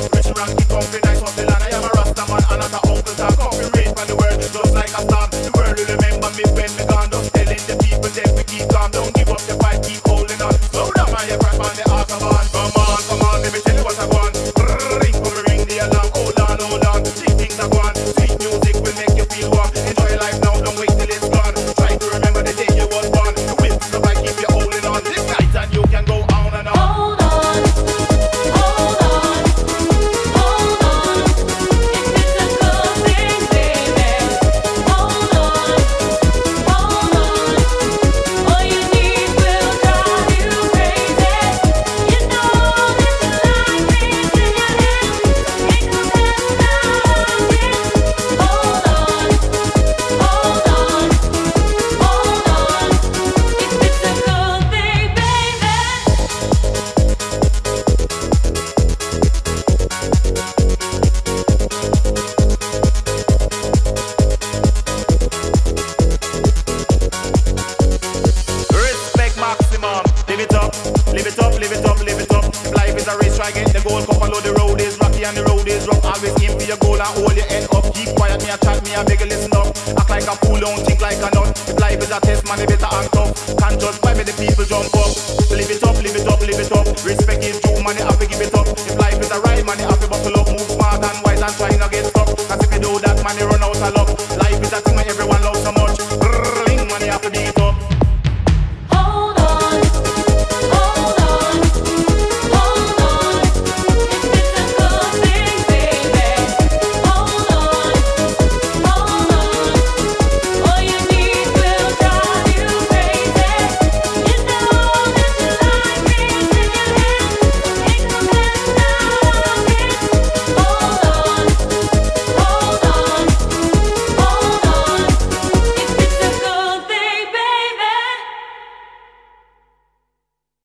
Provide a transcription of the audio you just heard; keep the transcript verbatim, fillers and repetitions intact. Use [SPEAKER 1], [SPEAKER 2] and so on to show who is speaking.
[SPEAKER 1] Rich ranky, comfy, nice of the land. I am a Rasta man and not a uncle talk. Comfy rain from the world, just like a storm. The world will remember me when me gone. Just telling the people that we keep calm. Don't give up the fight, keep holding on. Slow down man, you crack on the autobahn. Come on, come on, let me tell you what I want. Ring, come ring the alarm. Hold on, hold on, see things are gone. Sweet music will make you feel warm. Enjoy life now, don't wait till it's gone. Try to remember the day you was born. The will to survive, keep you holding on. This night and you can go on and on.
[SPEAKER 2] Hold on, hold on, hold on. If it's a good thing, baby. Hold on, hold on. All you need will drive you crazy. You know that you like things in your head. Ain't no telling how it is. Hold on, hold on, hold on. If it's a good thing, baby.
[SPEAKER 1] Respect maximum. Live it up, live it up, live it up, live it up. If life is a race, try get the goal. Come follow the road is rocky and the road is rough. Always aim for your goal and hold your head up. Keep quiet, me a chat, me a beg you listen up. Act like a fool, don't think like a nut. If life is a test, man, you better act tough. Can't just fight with the people jump up. Live it up, live it up, live it up. Respect is due, man, you have to give it up. If life is a ride, man, you have to buckle up. Move smart and wise and try not get stuck. Cause if you do that, man, you run out of luck.